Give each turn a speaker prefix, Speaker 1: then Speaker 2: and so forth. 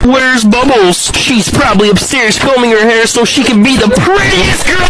Speaker 1: Where's Bubbles? She's probably upstairs combing her hair so she can be the prettiest girl